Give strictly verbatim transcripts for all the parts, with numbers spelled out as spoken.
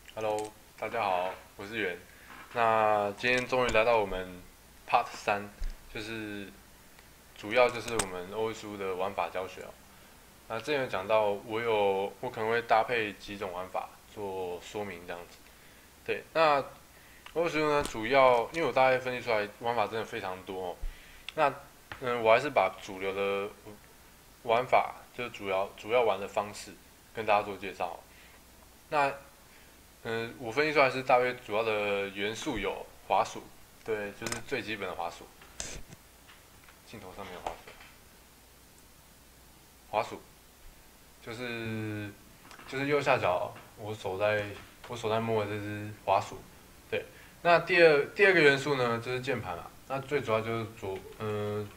Hello，大家好，我是元。那今天终于来到我们 Part 三，就是主要就是我们 O S U 的玩法教学哦。那之前有讲到，我有我可能会搭配几种玩法做说明这样子。对，那 O S U 呢，主要因为我大概分析出来玩法真的非常多哦。那嗯，我还是把主流的玩法，就是主要主要玩的方式跟大家做介绍哦。那嗯，我分析出来是大约主要的元素有滑鼠，对，就是最基本的滑鼠，镜头上面有滑鼠，滑鼠就是就是右下角我手在我手在摸的这只滑鼠，对。那第二第二个元素呢，就是键盘嘛，那最主要就是左嗯、呃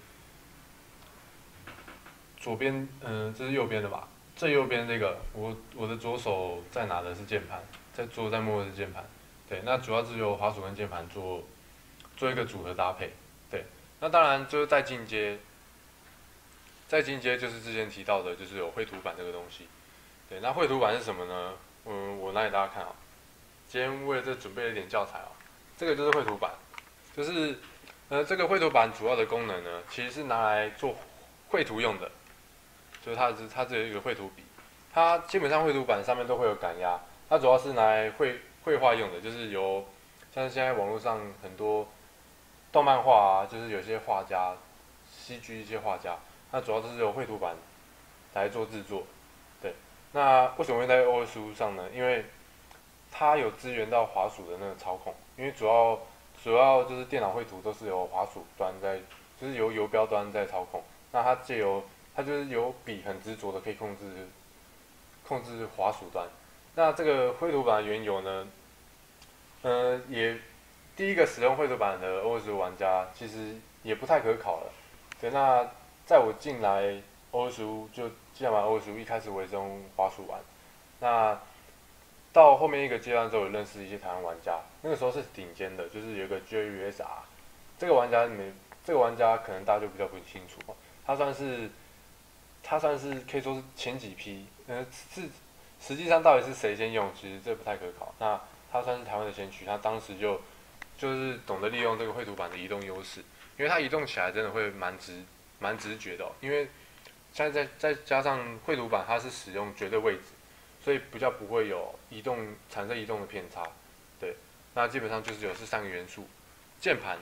左边嗯、呃这是右边的吧，最右边这个我我的左手在拿的是键盘，在左在摸的是键盘，对。那主要是由滑鼠跟键盘做做一个组合搭配，对。那当然就是在进阶，在进阶就是之前提到的，就是有绘图板这个东西，对。那绘图板是什么呢？嗯，我拿给大家看啊。今天为了这准备了一点教材啊，这个就是绘图板，就是呃这个绘图板主要的功能呢，其实是拿来做绘图用的，就是它是它这有一个绘图笔，它基本上绘图板上面都会有感压，它主要是拿来绘绘画用的，就是由像是现在网络上很多动漫画啊，就是有些画家，C G 一些画家，那主要都是由绘图板来做制作。对，那为什么会在 O S U 上呢？因为它有支援到滑鼠的那个操控，因为主要主要就是电脑绘图都是由滑鼠端在，就是由游标端在操控。那它借由它就是有笔很执着的可以控制控制滑鼠端。那这个绘图板的缘由呢，呃，也第一个使用绘图板的 O S U 玩家其实也不太可考了。对，那在我进来 O S U 就进来玩 O S U，一开始我也是用滑鼠玩。那到后面一个阶段之后，有认识一些台湾玩家，那个时候是顶尖的，就是有一个 J U S R， 这个玩家你们这个玩家可能大家就比较不清楚，他算是他算是可以说是前几批，呃，是实际上到底是谁先用，其实这不太可考。那他算是台湾的先驱，他当时就就是懂得利用这个绘图板的移动优势，因为它移动起来真的会蛮直蛮直觉的、哦，因为现在再再加上绘图板它是使用绝对位置，所以比较不会有移动产生移动的偏差。对，那基本上就是有这三个元素：键盘、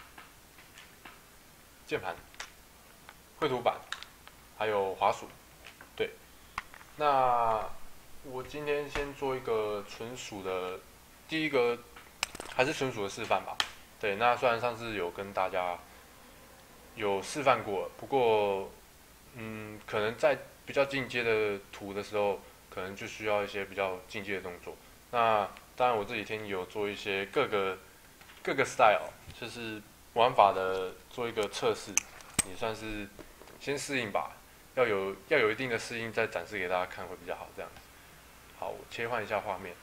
键盘、绘图板，还有滑鼠。对，那我今天先做一个纯属的，第一个还是纯属的示范吧。对，那虽然上次有跟大家有示范过，不过嗯，可能在比较进阶的图的时候，可能就需要一些比较进阶的动作。那当然我这几天有做一些各个各个 style，就是玩法的做一个测试，也算是先适应吧。要有要有一定的适应，再展示给大家看会比较好。这样子，好，我切换一下画面。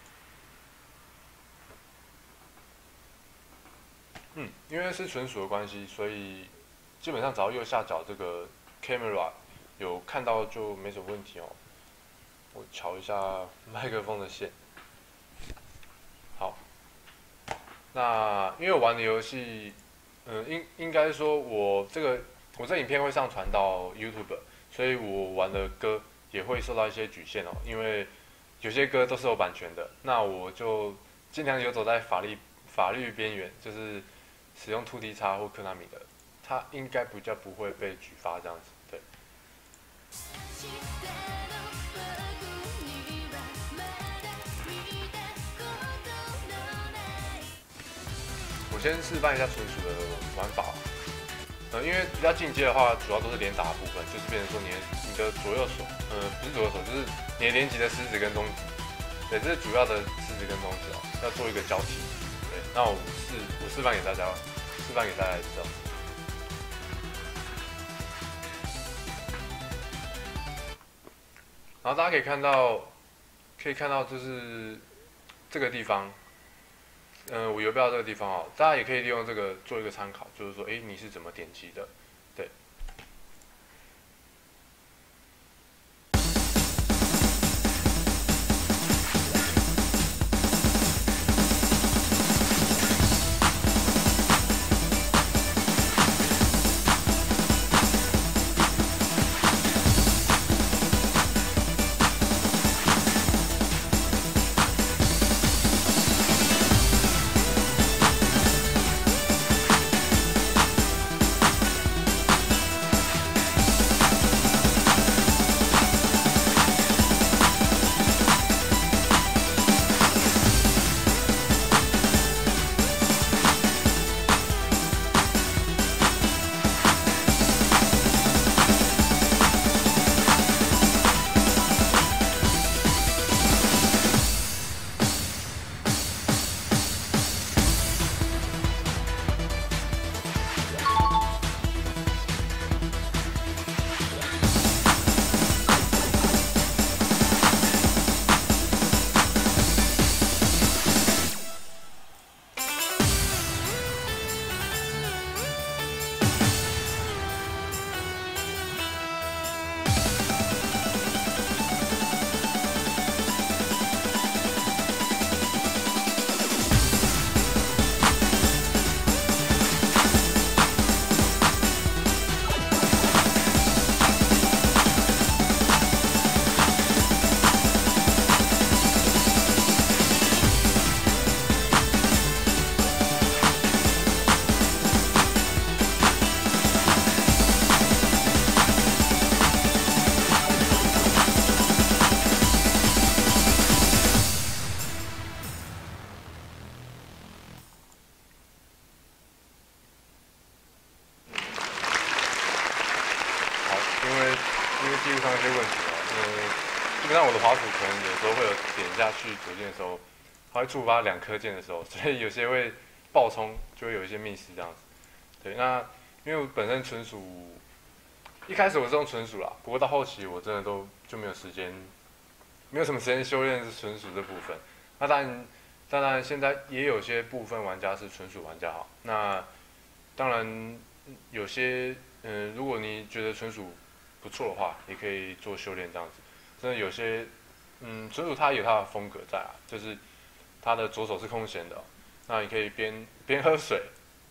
嗯，因为是纯属的关系，所以基本上只要右下角这个 camera 有看到就没什么问题哦。我调一下麦克风的线。好，那因为我玩的游戏，嗯，应应该说我这个我这影片会上传到 YouTube，所以我玩的歌也会受到一些局限哦，因为有些歌都是有版权的，那我就尽量游走在法律法律边缘，就是使用 two D 叉或科纳米的，它应该比较不会被举发这样子。对，我先示范一下纯属的玩法。呃，因为比较进阶的话，主要都是连打的部分，就是变成说你的你的左右手，呃，不是左右手，就是你的连击的食指跟中指，对，这是主要的食指跟中指哦，要做一个交替。对，那我示我示范给大家，示范给大家知道。然后大家可以看到，可以看到就是这个地方，嗯、呃，我游标这个地方哦，大家也可以利用这个做一个参考，就是说，哎，你是怎么点击的？对。 上一些问题哦。呃，基本上我的滑鼠可能有时候会有点下去左键的时候，它会触发两颗键的时候，所以有些会爆冲，就会有一些 miss 这样子。对，那因为我本身纯属一开始我是用纯属啦，不过到后期我真的都就没有时间，没有什么时间修炼是纯属这部分。那当然，当然现在也有些部分玩家是纯属玩家好。那当然有些嗯、呃，如果你觉得纯属不错的话，也可以做修炼这样子。真的有些嗯，纯属它有它的风格在啊，就是它的左手是空闲的、哦，那你可以边边喝水。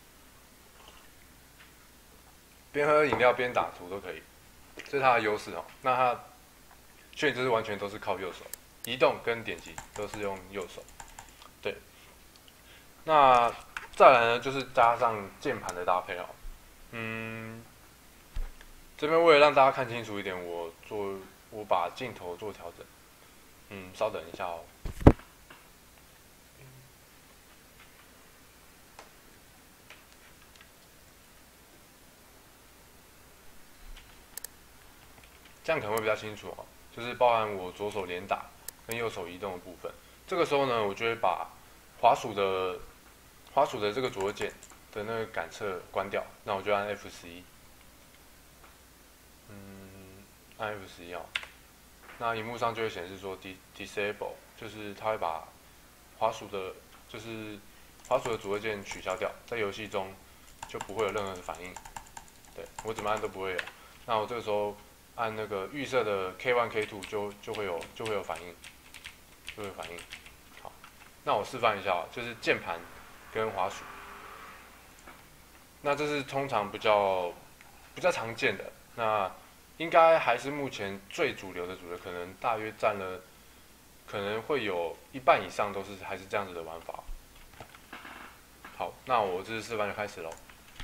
边喝饮料边打图都可以，这是它的优势哦。那它缺点就是完全都是靠右手，移动跟点击都是用右手。对，那再来呢，就是加上键盘的搭配哦。嗯，这边为了让大家看清楚一点，我做我把镜头做调整。嗯，稍等一下哦。这样可能会比较清楚哦，就是包含我左手连打跟右手移动的部分。这个时候呢，我就会把滑鼠的滑鼠的这个左右键的那个感测关掉，那我就按 F 十一，嗯，按 F 十一哦，那荧幕上就会显示说 disable， 就是它会把滑鼠的，就是滑鼠的左右键取消掉，在游戏中就不会有任何的反应，对我怎么按都不会有。那我这个时候按那个预设的 K 一 K 二 就就会有就会有反应，就会有反应。好，那我示范一下，就是键盘跟滑鼠。那这是通常比较比较常见的，那应该还是目前最主流的主流，可能大约占了，可能会有一半以上都是还是这样子的玩法。好，那我这次示范就开始喽。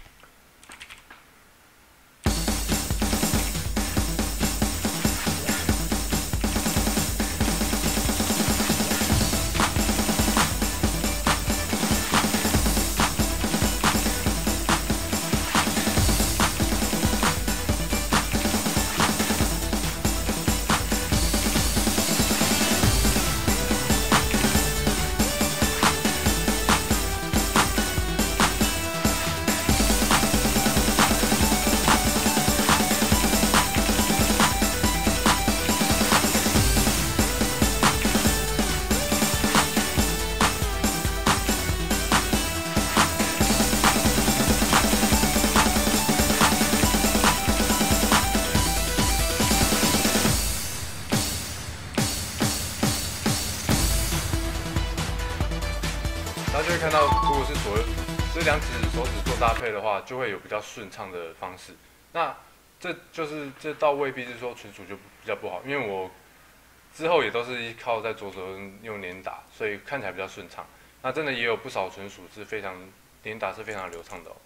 然后就会看到，如果是左右这两指手指做搭配的话，就会有比较顺畅的方式。那这就是这倒未必是说纯属就比较不好，因为我之后也都是依靠在左手用连打，所以看起来比较顺畅。那真的也有不少纯属是非常连打是非常流畅的哦。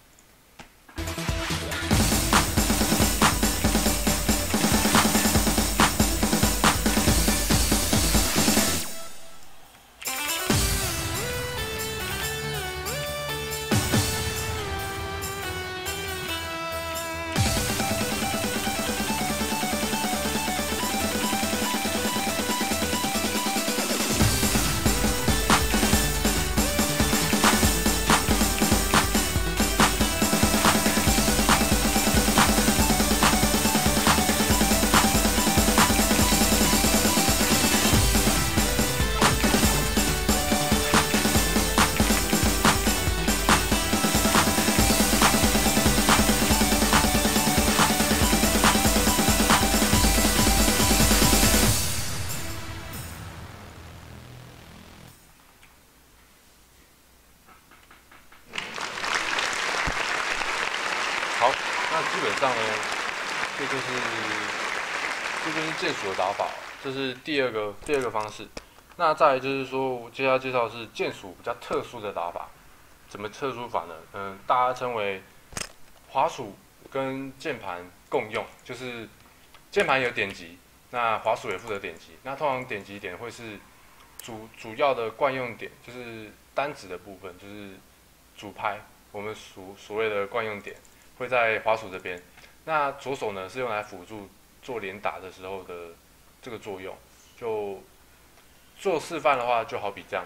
好，那基本上呢，这就是这就是键鼠的打法，这是第二个第二个方式。那再来就是说，我接下来介绍的是键鼠比较特殊的打法。怎么特殊法呢？嗯，大家称为滑鼠跟键盘共用，就是键盘有点击，那滑鼠也负责点击。那通常点击点会是主主要的惯用点，就是单指的部分，就是主拍，我们所所谓的惯用点。会在滑鼠这边，那左手呢是用来辅助做连打的时候的这个作用。就做示范的话，就好比这样，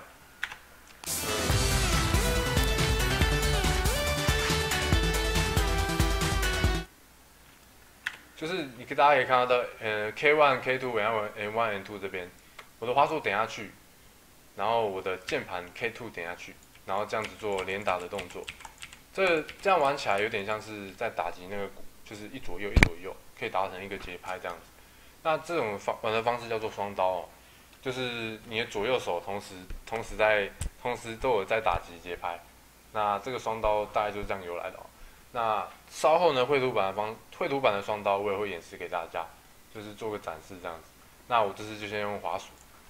就是你大家可以看到的，呃 K 一 K 二 N 一 N 二这边，我的滑鼠点下去，然后我的键盘 K 二 点下去，然后这样子做连打的动作。这这样玩起来有点像是在打击那个鼓，就是一左右一左右，可以达成一个节拍这样子。那这种方玩的方式叫做双刀哦，就是你的左右手同时同时在同时都有在打击节拍。那这个双刀大概就是这样由来的哦。那稍后呢，绘图板的方绘图板的双刀我也会演示给大家，就是做个展示这样子。那我这次就先用滑鼠。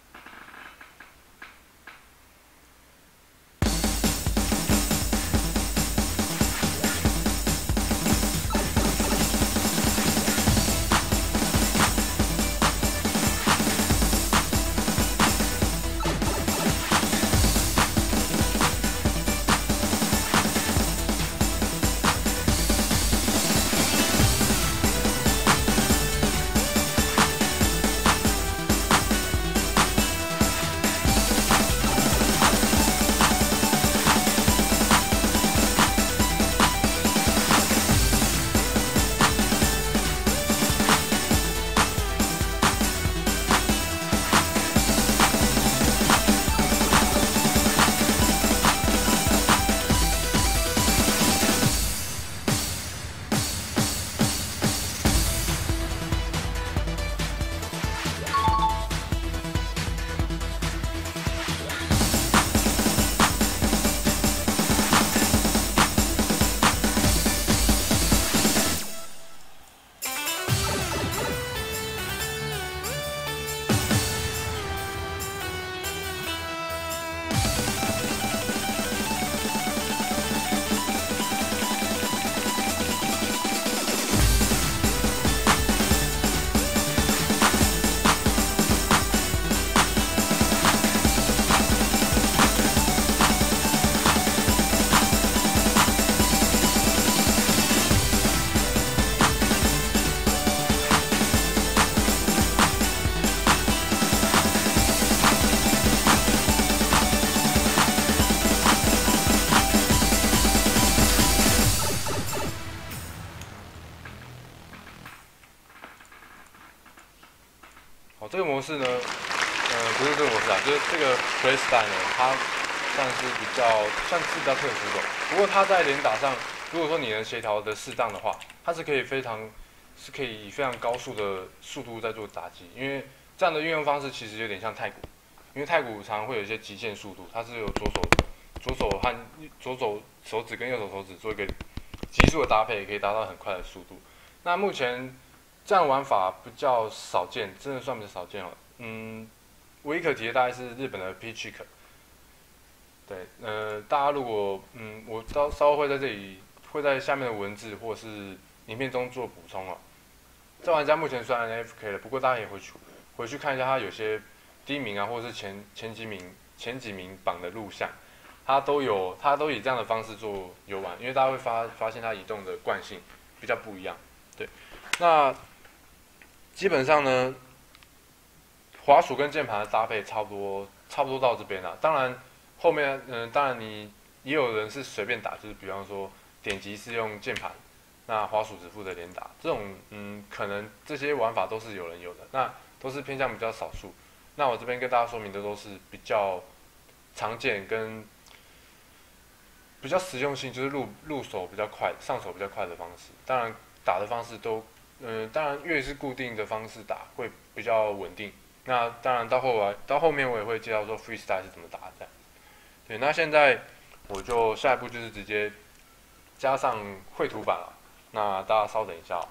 好，这个模式呢，呃，不是这个模式啊，就是这个 freestyle 呢，它算是比较算是比较特殊的。不过它在连打上，如果说你能协调的适当的话，它是可以非常是可以以非常高速的速度在做打击。因为这样的运用方式其实有点像太鼓，因为太鼓常常会有一些极限速度，它是由左手左手和左手手指跟右手手指做一个急速的搭配，可以达到很快的速度。那目前这样玩法比较少见，真的算比较少见了。嗯，唯一可提的大概是日本的 P-Chick。对，呃，大家如果嗯，我稍稍后会在这里会在下面的文字或是影片中做补充哦。这玩家目前虽然 A F K 了，不过大家也回去回去看一下他有些第一名啊，或者是前前几名前几名榜的录像，他都有他都以这样的方式做游玩，因为大家会发发现他移动的惯性比较不一样。对，那基本上呢，滑鼠跟键盘的搭配差不多，差不多到这边了。当然，后面嗯、呃，当然你也有人是随便打，就是比方说点击是用键盘，那滑鼠只负责连打，这种嗯，可能这些玩法都是有人有的，那都是偏向比较少数。那我这边跟大家说明的都是比较常见跟比较实用性，就是入入手比较快、上手比较快的方式。当然，打的方式都嗯、呃，当然越是固定的方式打会比较稳定。那当然到后来到后面我也会介绍说 freestyle 是怎么打这样。对，那现在我就下一步就是直接加上绘图板了。那大家稍等一下哦。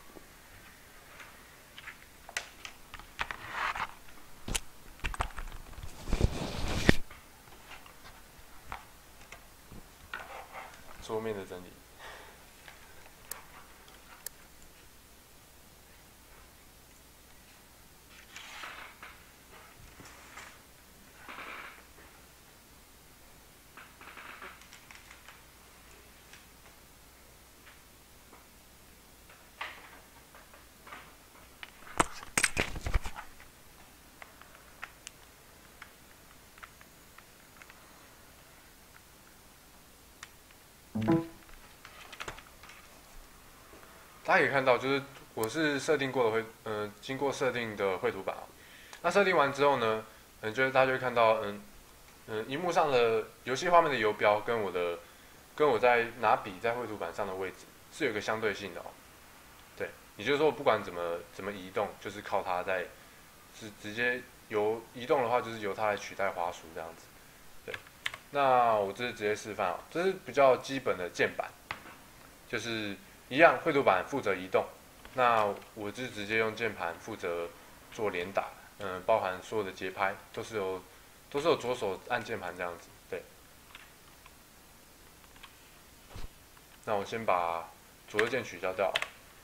桌面的整理。 大家可以看到，就是我是设定过的绘，呃，经过设定的绘图板啊。那设定完之后呢，嗯，就是大家就会看到，嗯嗯，荧幕上的游戏画面的游标跟我的，跟我在拿笔在绘图板上的位置是有一个相对性的哦。对，也就是说，不管怎么怎么移动，就是靠它在，是直接由移动的话，就是由它来取代滑鼠这样子。对，那我这是直接示范啊，这是比较基本的键板，就是一样，绘图板负责移动，那我就直接用键盘负责做连打，嗯，包含所有的节拍都是由都是由左手按键盘这样子。对，那我先把左右键取消掉。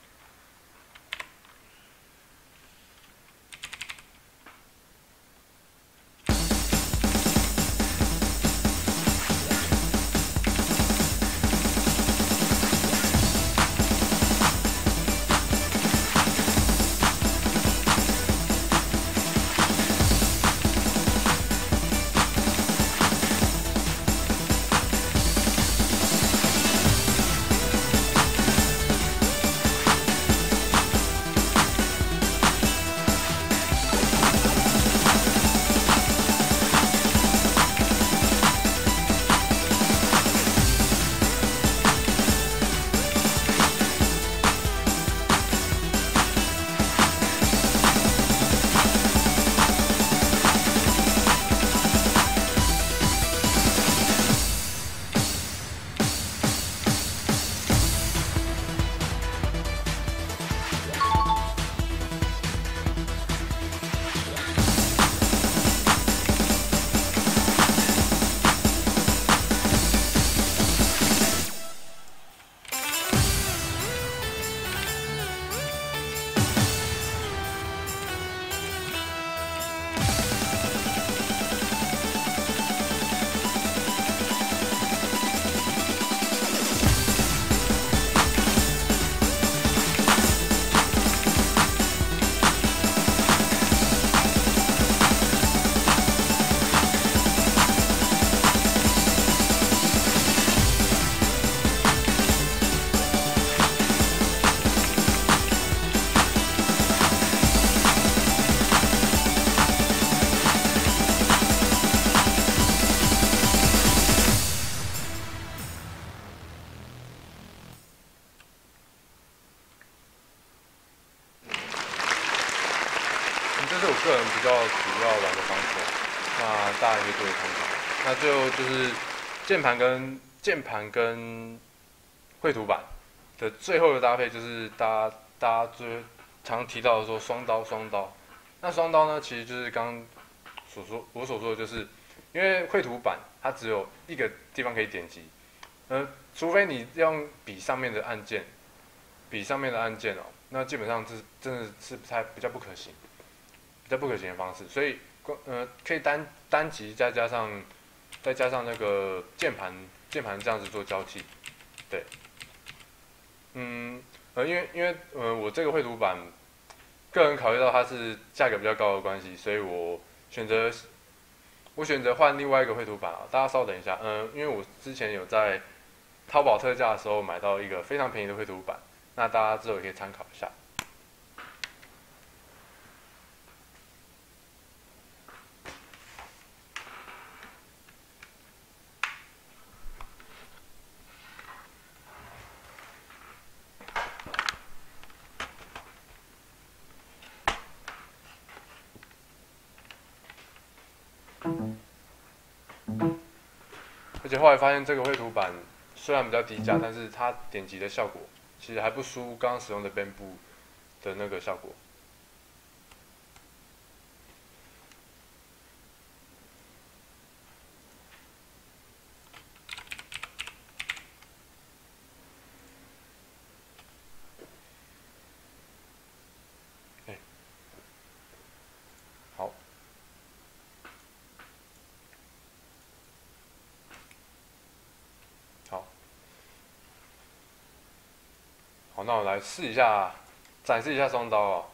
这是我个人比较主要玩的方式，那大家也可以做个参考。那最后就是键盘跟键盘跟绘图板的最后的搭配，就是大家大家最常提到的说双刀双刀。那双刀呢，其实就是刚刚所说我所说的，就是因为绘图板它只有一个地方可以点击，呃，除非你用笔上面的按键，笔上面的按键哦，那基本上是真的是不太比较不可行。比较不可行的方式，所以呃可以单单击再加上再加上那个键盘键盘这样子做交替，对，嗯呃因为因为呃我这个绘图板，个人考虑到它是价格比较高的关系，所以我选择我选择换另外一个绘图板啊，大家稍等一下，嗯、呃、因为我之前有在淘宝特价的时候买到一个非常便宜的绘图板，那大家之后也可以参考一下。而且后来发现这个绘图板虽然比较低价，但是它点击的效果其实还不输刚刚使用的 Bamboo 的那个效果。哎，好。好，好，那我来试一下，展示一下双刀哦。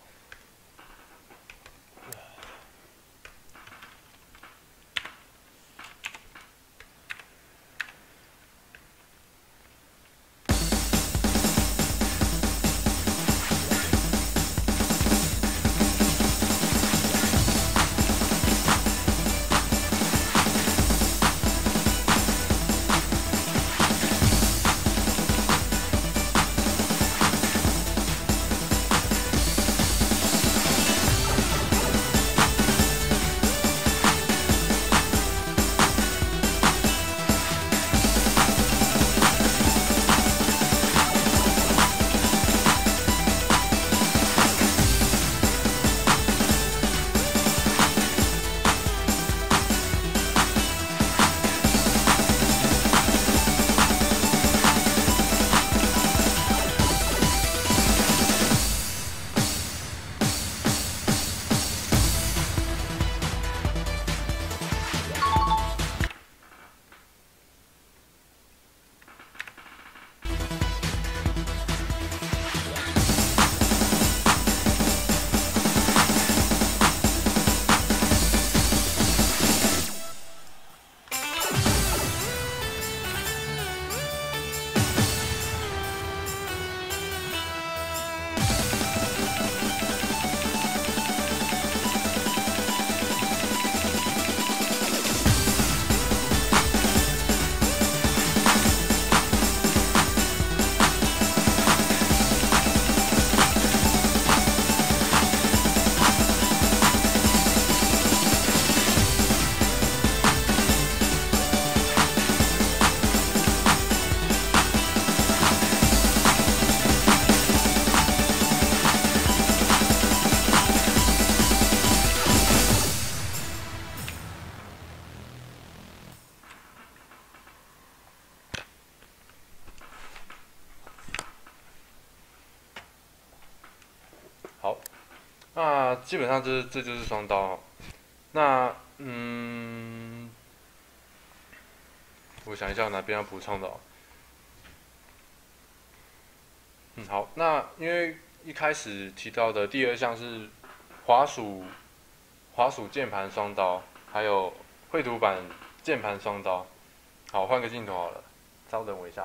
那基本上这这就是双刀哦。那嗯，我想一下哪边要补充的哦。嗯，好，那因为一开始提到的第二项是滑鼠滑鼠键盘双刀，还有绘图板键盘双刀。好，换个镜头好了，稍等我一下。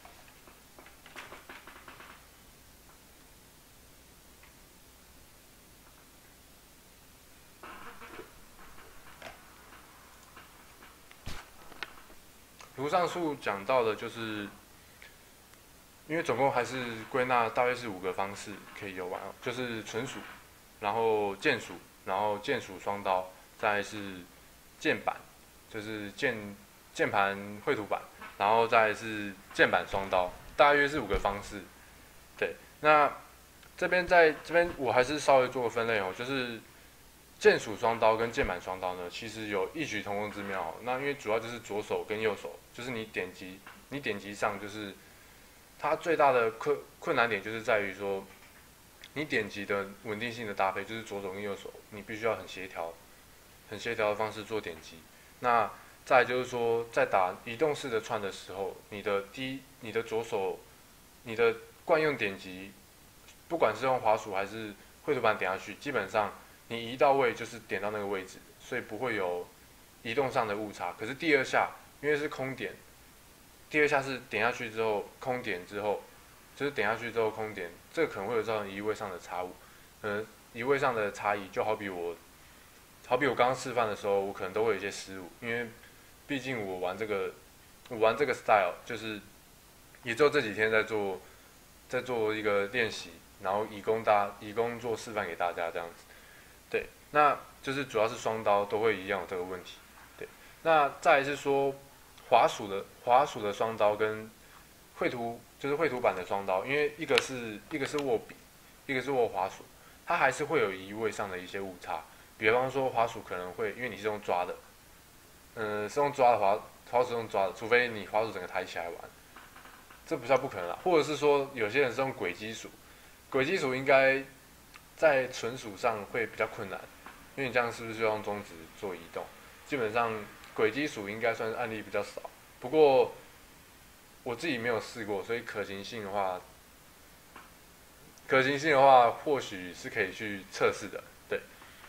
如上述讲到的，就是因为总共还是归纳大约是五个方式可以游玩哦，就是纯属，然后键鼠，然后键鼠双刀，再来是键板，就是键键盘绘图板，然后再来是键板双刀，大约是五个方式。对，那这边在这边我还是稍微做个分类哦，就是键鼠双刀跟键盘双刀呢，其实有异曲同工之妙哦。那因为主要就是左手跟右手，就是你点击你点击上就是它最大的困困难点就是在于说，你点击的稳定性的搭配，就是左手跟右手，你必须要很协调、很协调的方式做点击。那再来就是说，在打移动式的串的时候，你的第一，你的左手，你的惯用点击，不管是用滑鼠还是绘图板点下去，基本上你移到位就是点到那个位置，所以不会有移动上的误差。可是第二下，因为是空点，第二下是点下去之后空点之后，就是点下去之后空点，这个可能会有造成移位上的差误，呃，移位上的差异，就好比我，好比我刚刚示范的时候，我可能都会有一些失误，因为毕竟我玩这个，我玩这个 style 就是也就这几天在做，在做一个练习，然后以供大以供做示范给大家这样子，对，那就是主要是双刀都会一样有这个问题，对，那再来是说滑鼠的滑鼠的双刀跟绘图就是绘图板的双刀，因为一个是一个是握笔，一个是握滑鼠，它还是会有移位上的一些误差。比方说滑鼠可能会，因为你是用抓的，嗯、呃，是用抓的滑，滑鼠用抓的，除非你滑鼠整个抬起来玩，这不叫不可能啦。或者是说有些人是用轨迹鼠，轨迹鼠应该在纯属上会比较困难，因为你这样是不是就用中指做移动？基本上轨迹鼠应该算是案例比较少，不过我自己没有试过，所以可行性的话，可行性的话或许是可以去测试的，对。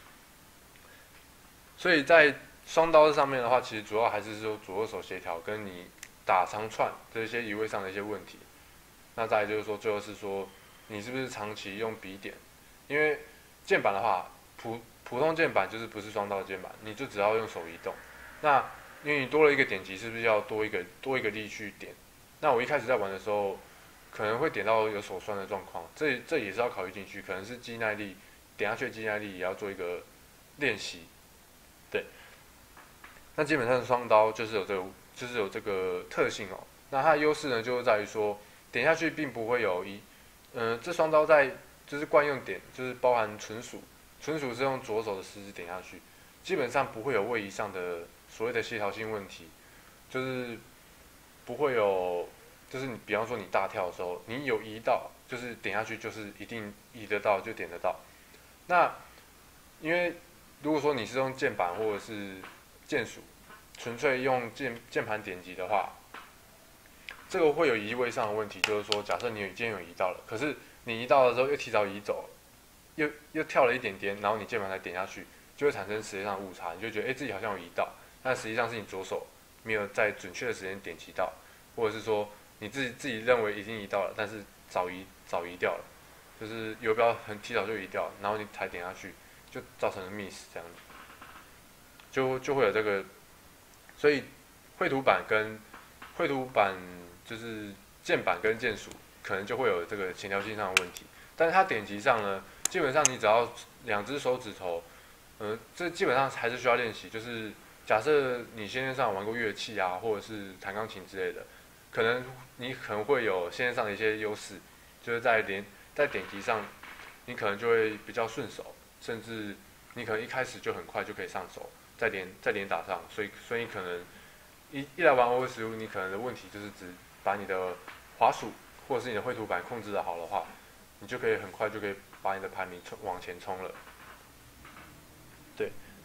所以在双刀上面的话，其实主要还是说左右手协调，跟你打长串这些移位上的一些问题。那再来就是说，最后是说你是不是长期用笔点？因为键盘的话，普普通键盘就是不是双刀键盘，你就只要用手移动。那因为你多了一个点击，是不是要多一个多一个力去点？那我一开始在玩的时候，可能会点到有手酸的状况，这这也是要考虑进去，可能是肌耐力，点下去的肌耐力也要做一个练习。对，那基本上双刀就是有这个就是有这个特性哦。那它的优势呢，就是在于说点下去并不会有一，嗯、呃，这双刀在就是惯用点，就是包含纯属，纯属是用左手的食指点下去，基本上不会有位移上的所谓的协调性问题，就是不会有，就是你比方说你大跳的时候，你有移到，就是点下去就是一定移得到就点得到。那因为如果说你是用键盘或者是键鼠，纯粹用键键盘点击的话，这个会有移位上的问题，就是说，假设你今天有移到了，可是你移到的时候又提早移走，又又跳了一点点，然后你键盘才点下去，就会产生时间上的误差，你就觉得哎、欸、自己好像有移到，但实际上是你左手没有在准确的时间点击到，或者是说你自己自己认为已经移到了，但是早移早移掉了，就是游标很提早就移掉，然后你才点下去，就造成了 miss 这样子，就就会有这个，所以绘图板跟绘图板就是键板跟键鼠可能就会有这个协调性上的问题，但是它点击上呢，基本上你只要两只手指头，呃，这基本上还是需要练习。就是假设你先天上玩过乐器啊，或者是弹钢琴之类的，可能你可能会有先天上的一些优势，就是在连在点击上，你可能就会比较顺手，甚至你可能一开始就很快就可以上手，再连再连打上，所以所以可能一一来玩 O S 十五，你可能的问题就是只把你的滑鼠或者是你的绘图板控制的好的话，你就可以很快就可以把你的排名冲往前冲了。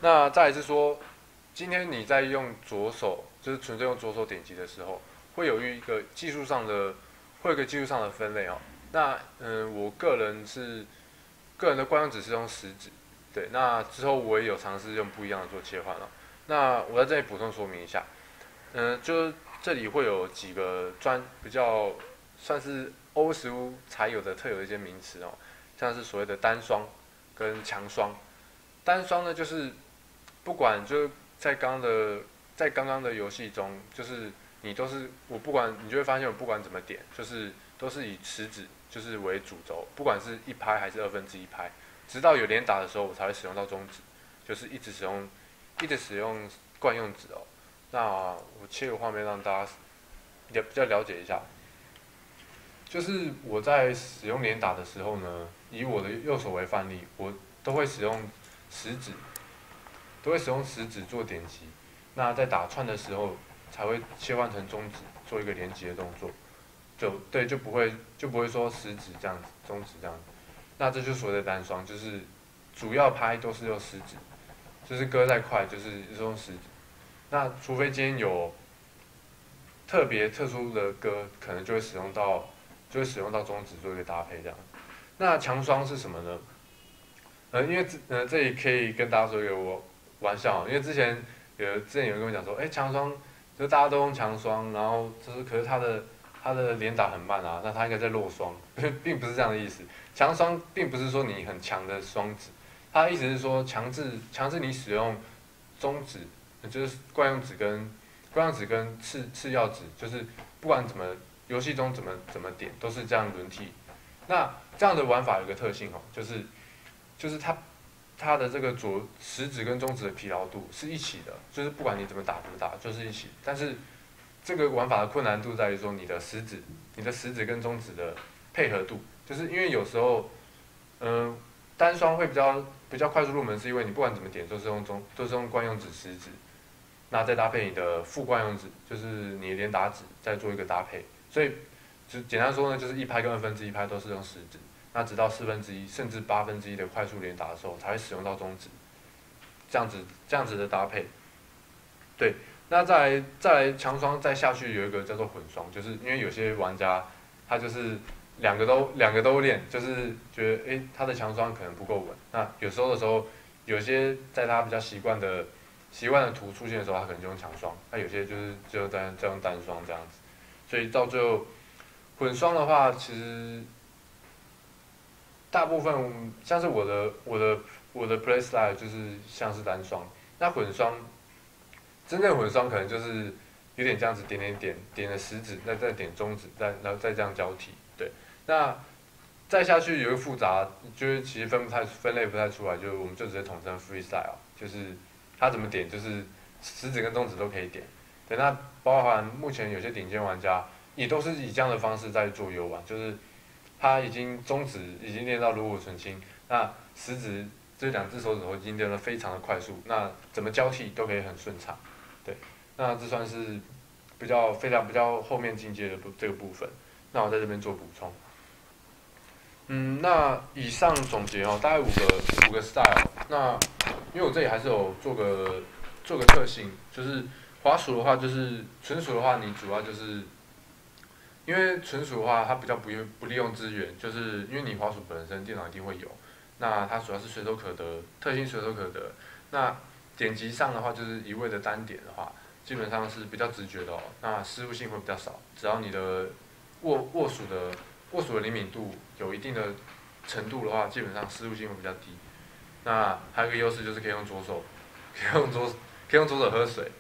那再来是说，今天你在用左手，就是纯粹用左手点击的时候，会有一个技术上的，会有一个技术上的分类哦。那嗯，我个人是个人的惯用指是用食指，对。那之后我也有尝试用不一样的做切换哦。那我在这里补充说明一下，嗯，就是这里会有几个专比较算是欧食物才有的特有的一些名词哦，像是所谓的单双跟强双。单双呢，就是不管就是在刚刚的在刚刚的游戏中，就是你都是我不管你就会发现我不管怎么点，就是都是以食指就是为主轴，不管是一拍还是二分之一拍，直到有连打的时候，我才会使用到中指，就是一直使用一直使用惯用指哦。那我切个画面让大家也比较了解一下，就是我在使用连打的时候呢，以我的右手为范例，我都会使用食指，都会使用食指做点击。那在打串的时候，才会切换成中指做一个连击的动作，就对，就不会就不会说食指这样子，中指这样子。那这就是所谓的单双，就是主要拍都是用食指，就是歌再快就是用食指。那除非今天有特别特殊的歌，可能就会使用到，就会使用到中指做一个搭配这样。那强双是什么呢？呃，因为呃这里可以跟大家说一个我玩笑，因为之前有之前有人跟我讲说，哎、欸，强双就是大家都用强双，然后就是可是他的他的连打很慢啊，那他应该在弱双，并不是这样的意思。强双并不是说你很强的双指，他的意思是说强制强制你使用中指，就是惯用指跟惯用指跟次次要指，就是不管怎么游戏中怎么怎么点，都是这样轮替。那这样的玩法有个特性哦，就是就是它它的这个左食指跟中指的疲劳度是一起的，就是不管你怎么打怎么打就是一起。但是这个玩法的困难度在于说你的食指，你的食指跟中指的配合度，就是因为有时候，嗯、呃，单双会比较比较快速入门，是因为你不管怎么点都是用中都是用惯用指食指，那再搭配你的副惯用指，就是你的连打指，再做一个搭配。所以就简单说呢，就是一拍跟二分之一拍都是用食指。那直到四分之一甚至八分之一的快速连打的时候，才会使用到中指，这样子这样子的搭配。对，那再来再来强双再下去有一个叫做混双，就是因为有些玩家他就是两个都两个都练，就是觉得诶他的强双可能不够稳。那有时候的时候，有些在他比较习惯的习惯的图出现的时候，他可能就用强双；那有些就是只有在在用单双这样子。所以到最后混双的话，其实大部分像是我的我的我的 play style 就是像是单双，那混双真正混双可能就是有点这样子点点点点了食指，再再点中指，再然后再这样交替。对，那再下去有一个复杂，就是其实分不太分类不太出来，就是我们就直接统称 freestyle， 就是它怎么点就是食指跟中指都可以点。对，那包含目前有些顶尖玩家也都是以这样的方式在做游玩，就是他已经中指已经练到炉火纯青，那食指这两只手指头已经练得非常的快速，那怎么交替都可以很顺畅。对，那这算是比较非常比较后面进阶的这个部分。那我在这边做补充。嗯，那以上总结哦，大概五个五个 style。那因为我这里还是有做个做个特性，就是滑鼠的话，就是纯属的话，你主要就是因为纯属的话，它比较不用不利用资源，就是因为你滑鼠本身电脑一定会有，那它主要是随手可得，特性随手可得。那点击上的话，就是一味的单点的话，基本上是比较直觉的哦，那失误性会比较少。只要你的握握鼠的握鼠的灵敏度有一定的程度的话，基本上失误性会比较低。那还有一个优势就是可以用左手，可以用左可以用左手喝水。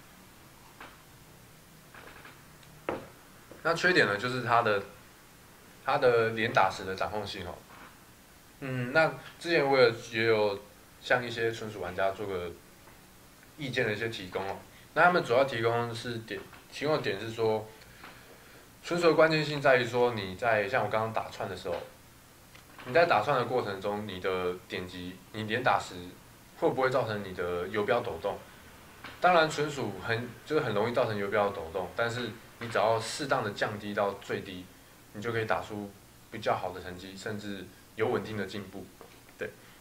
那缺点呢，就是它的它的连打时的掌控性哦。嗯，那之前我也也有向一些纯属玩家做个意见的一些提供哦。那他们主要提供是点提供的点是说，纯属的关键性在于说你在像我刚刚打串的时候，你在打串的过程中，你的点击你连打时会不会造成你的游标抖动？当然，纯属很就是很容易造成游标的抖动，但是你只要适当的降低到最低，你就可以打出比较好的成绩，甚至有稳定的进步。对，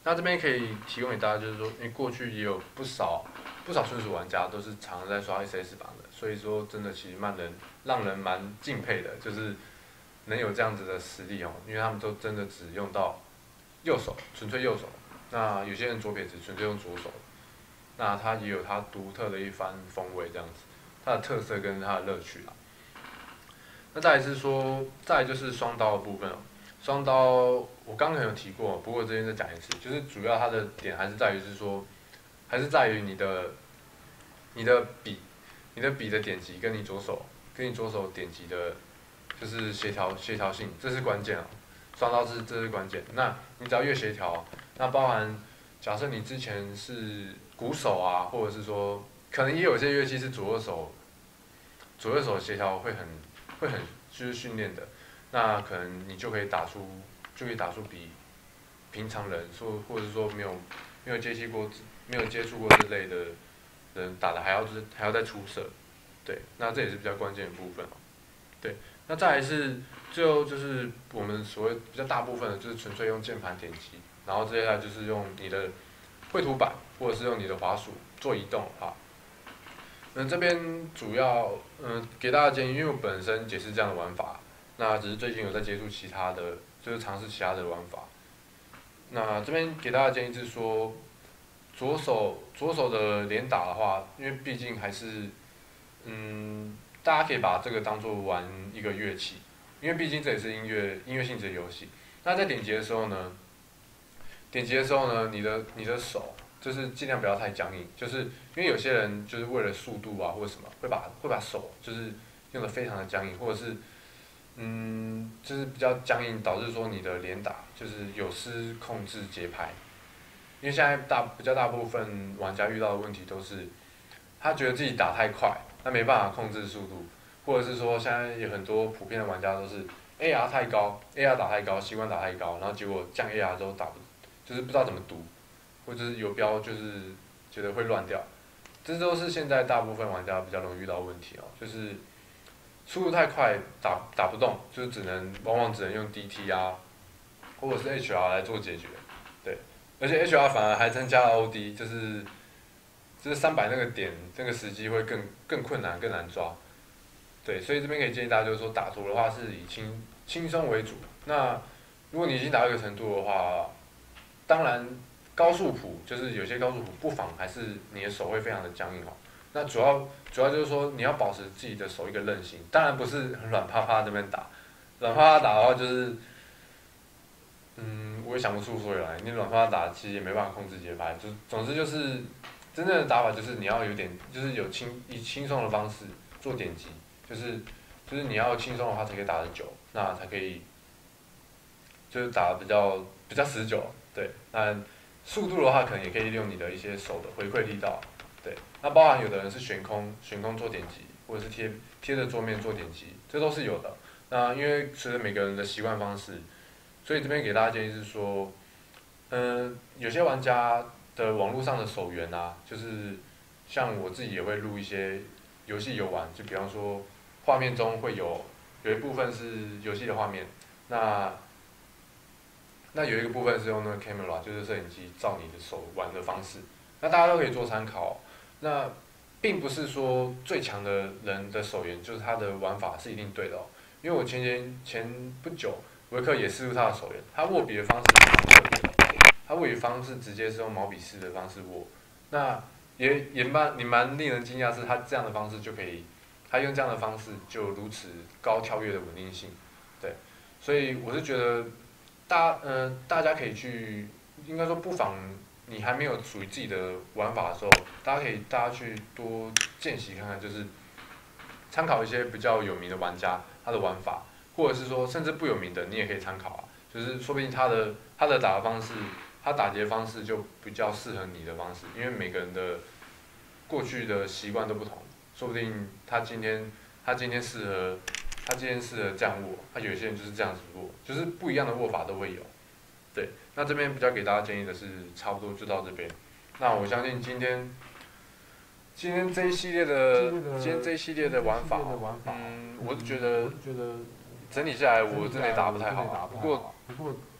那这边可以提供给大家，就是说，因为过去也有不少不少纯属玩家都是常常在刷 S S 榜的，所以说真的其实蛮人让人蛮敬佩的，就是能有这样子的实力哦，因为他们都真的只用到右手，纯粹右手。那有些人左撇子纯粹用左手，那它也有它独特的一番风味，这样子，它的特色跟它的乐趣啦。那再来是说，再来就是双刀的部分哦。双刀我刚刚有提过，不过这边再讲一次，就是主要它的点还是在于是说，还是在于你的你的笔，你的笔的点击跟你左手跟你左手点击的，就是协调协调性，这是关键哦。双刀是这是关键。那你只要越协调，那包含假设你之前是鼓手啊，或者是说可能也有些乐器是左右手左右手协调会很会很就是训练的。那可能你就可以打出，就可以打出比平常人说，或者说没有没有接触过、没有接触过这类的人打的还要就是还要再出色，对，那这也是比较关键的部分哦。对，那再来是最后就是我们所谓比较大部分的就是纯粹用键盘点击，然后接下来就是用你的绘图板或者是用你的滑鼠做移动的话，那这边主要嗯、呃、给大家建议，因为我本身也是这样的玩法。那只是最近有在接触其他的，就是尝试其他的玩法。那这边给大家建议是说，左手左手的连打的话，因为毕竟还是，嗯，大家可以把这个当做玩一个乐器，因为毕竟这也是音乐音乐性质的游戏。那在点击的时候呢，点击的时候呢，你的你的手就是尽量不要太僵硬，就是因为有些人就是为了速度啊或者什么，会把会把手就是用的非常的僵硬，或者是嗯，就是比较僵硬，导致说你的连打就是有失控制节拍。因为现在大比较大部分玩家遇到的问题都是，他觉得自己打太快，他没办法控制速度，或者是说现在有很多普遍的玩家都是 A R 太高 ，A R 打太高，习惯打太高，然后结果降 A R 之后打不，就是不知道怎么读，或者是有标就是觉得会乱掉，这都是现在大部分玩家比较容易遇到的问题哦，就是。速度太快打打不动，就是只能往往只能用 D T 啊，或者是 H R 来做解决，对，而且 H R 反而还增加了 O D， 就是就是三百那个点，那个时机会更更困难更难抓，对，所以这边可以建议大家就是说打图的话是以轻轻松为主，那如果你已经达到一个程度的话，当然高速谱就是有些高速谱不妨还是你的手会非常的僵硬哦。那主要主要就是说你要保持自己的手一个韧性，当然不是很软趴趴这边打，软趴趴打的话就是，嗯，我也想不出所以来，你软趴趴打其实也没办法控制节拍，就总之就是真正的打法就是你要有点就是有轻以轻松的方式做点击，就是就是你要轻松的话才可以打得久，那才可以就是打得比较比较持久，对，那速度的话可能也可以利用你的一些手的回馈力道。对，那包含有的人是悬空，悬空做点击，或者是贴贴着桌面做点击，这都是有的。那因为随着每个人的习惯方式，所以这边给大家建议是说，嗯、呃，有些玩家的网络上的手缘啊，就是像我自己也会录一些游戏游玩，就比方说画面中会有有一部分是游戏的画面，那那有一个部分是用那个 camera， 就是摄影机照你的手玩的方式，那大家都可以做参考。那并不是说最强的人的手缘就是他的玩法是一定对的哦，因为我前前前不久维克也试出他的手缘，他握笔的方式非常特别，他握笔方式直接是用毛笔式的方式握，那也也蛮你蛮令人惊讶是他这样的方式就可以，他用这样的方式就如此高跳跃的稳定性，对，所以我是觉得大嗯、呃、大家可以去应该说不妨。你还没有属于自己的玩法的时候，大家可以大家去多见习看看，就是参考一些比较有名的玩家他的玩法，或者是说甚至不有名的你也可以参考啊，就是说不定他的他的打的方式，他打劫方式就比较适合你的方式，因为每个人的过去的习惯都不同，说不定他今天他今天适合他今天适合这样握，他有些人就是这样子握，就是不一样的握法都会有。对，那这边比较给大家建议的是，差不多就到这边。那我相信今天，今天这一系列的，今天这一系列的玩法，嗯，我觉得整体下来我真的也打不太好，不过，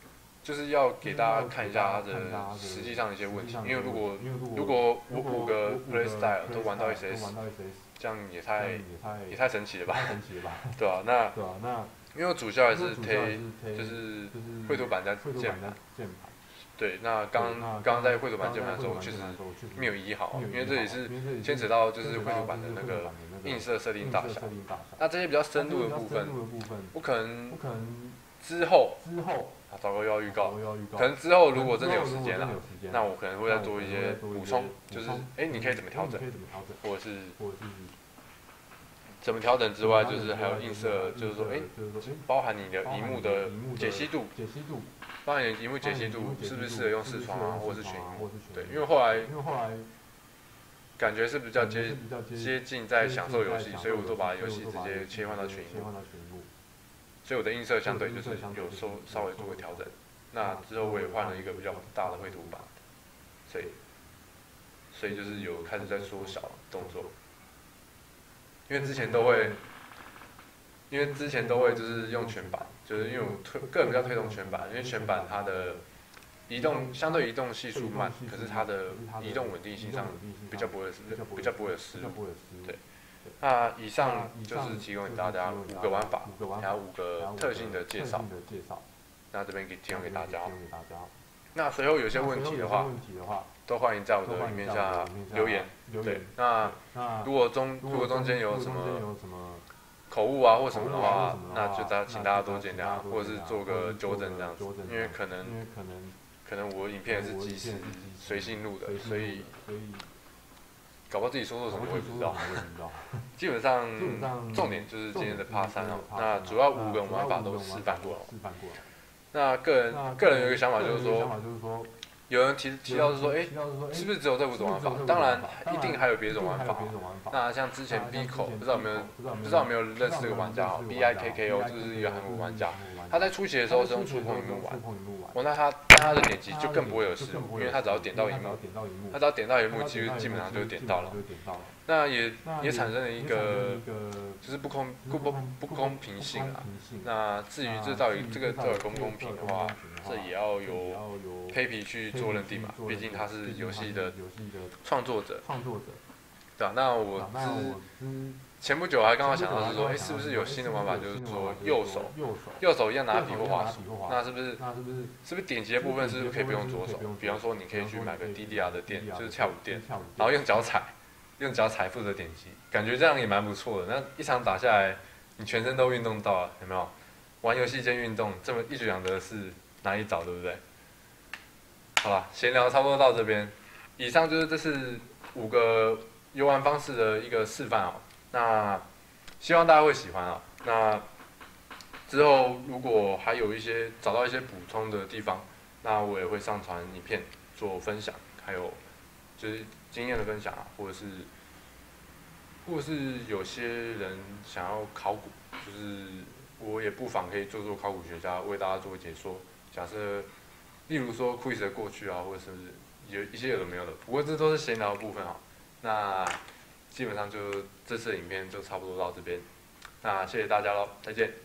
就是要给大家看一下它的实际上的一些问题，因为如果如果五五个 play style 都玩到 S S， 这样也太也太神奇了吧？对啊，那因为我主校还是推就是绘图板加键盘。对，那刚刚刚在绘图板键盘的时候，确实没有移好，因为这也是牵扯到就是绘图板的那个映射设定大小。那这些比较深入的部分，我可能之后啊，糟糕又要预告，可能之后如果真的有时间了，那我可能会再做一些补充，就是哎，你可以怎么调整，或者是怎么调整之外，就是还有映射，就是说哎，包含你的荧幕的解析度。包含你的荧幕解析度是不是适合用视窗啊，或者是全荧幕？对，因为后来感觉是比较接接近在享受游戏，所以我都把游戏直接切换到全荧幕。所以我的映射相对就是有稍稍微做个调整。那之后我也换了一个比较大的绘图板，所以所以就是有开始在缩小动作，因为之前都会。因为之前都会就是用全板，就是因为我推个人比较推崇全板，因为全板它的移动相对移动系数慢，可是它的移动稳定性上比较不会比较不会有失误。对，那以上就是提供给大家五个玩法，还有五个特性的介绍。那这边给提供给大家。那随后有些问题的话，都欢迎在我的影片下留言。对，那如果中如果中间有什么口误啊或什么的话，那就大请大家多见谅，或者是做个纠正这样子，因为可能可能我影片是即时随性录的，所以搞不好自己说错什么我也不知道。基本上重点就是今天的 Part 三哦，那主要五个玩法都示范过了。那个人个人有一个想法就是说。有人提提到是说，哎，是不是只有这五种玩法？当然，一定还有别种玩法。那像之前 B 口，不知道有没有不知道有没有认识这个玩家哦 ？B I K K O 就是一个韩国玩家，他在初期的时候是用触控荧幕玩，哦，那他但他的点击就更不会有失误，因为他只要点到荧幕，他只要点到荧幕，其实基本上就点到了。那也也产生了一个就是不公不不不公平性啊。那至于这到底这个到底公不公平的话，这也要由黑皮去做认定嘛，毕竟他是游戏的创作者。对啊，那我之前不久还刚好想到是说，哎，是不是有新的玩法，就是说右手右手一样拿笔或滑鼠，那是不是是不是点击的部分是不是可以不用左手？比方说你可以去买个 D D R 的垫，就是跳舞垫，然后用脚踩。用脚踩负责点击，感觉这样也蛮不错的。那一场打下来，你全身都运动到了，有没有？玩游戏兼运动，这么一举两得是哪里找，对不对？好了，闲聊差不多到这边。以上就是这是五个游玩方式的一个示范哦。那希望大家会喜欢啊。那之后如果还有一些找到一些补充的地方，那我也会上传影片做分享，还有就是经验的分享啊，或者是或者是有些人想要考古，就是我也不妨可以做做考古学家，为大家做解说。假设例如说 quiz 的过去啊，或者是有一些有的没有的，不过这都是闲聊的部分啊。那基本上就这次的影片就差不多到这边，那谢谢大家喽，再见。